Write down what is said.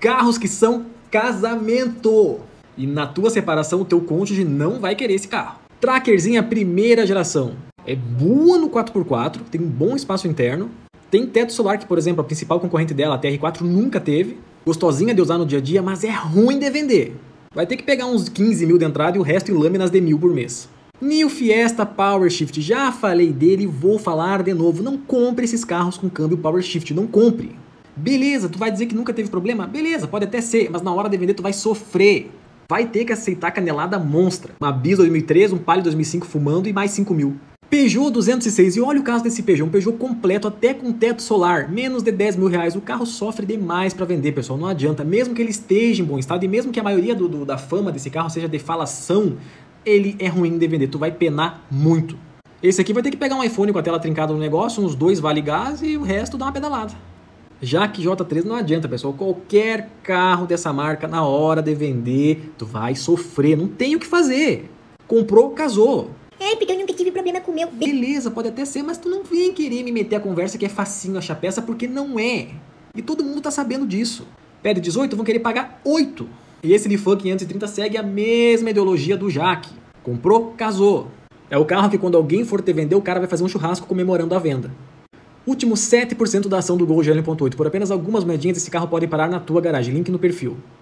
carros que são casamento. E na tua separação, o teu cônjuge não vai querer esse carro. Trackerzinha primeira geração. É boa no 4x4, tem um bom espaço interno. Tem teto solar que, por exemplo, a principal concorrente dela, a TR4, nunca teve. Gostosinha de usar no dia a dia, mas é ruim de vender. Vai ter que pegar uns 15 mil de entrada e o resto em lâminas de 1.000 por mês. New Fiesta Power Shift, já falei dele e vou falar de novo. Não compre esses carros com câmbio Power Shift, não compre. Beleza, tu vai dizer que nunca teve problema? Beleza, pode até ser, mas na hora de vender tu vai sofrer. Vai ter que aceitar canelada monstra. Uma Bis 2003, um Palio 2005 fumando e mais 5 mil. Peugeot 206, e olha o caso desse Peugeot, um Peugeot completo até com teto solar, menos de 10 mil reais. O carro sofre demais para vender, pessoal, não adianta. Mesmo que ele esteja em bom estado e mesmo que a maioria da fama desse carro seja de falação, ele é ruim de vender, tu vai penar muito. Esse aqui vai ter que pegar um iPhone com a tela trincada no negócio, uns 2 vale gás e o resto dá uma pedalada. Já que J3 não adianta, pessoal, qualquer carro dessa marca na hora de vender, tu vai sofrer, não tem o que fazer. Comprou, casou. É, porque eu nunca tive problema com o meu. Beleza, pode até ser, mas tu não vem querer me meter a conversa que é facinho achar peça, porque não é. E todo mundo tá sabendo disso. Pede 18, vão querer pagar 8. E esse Lifan 530 segue a mesma ideologia do Jaque. Comprou, casou. É o carro que quando alguém for te vender, o cara vai fazer um churrasco comemorando a venda. Último 7% da ação do Gol GL 1.8. Por apenas algumas moedinhas, esse carro pode parar na tua garagem. Link no perfil.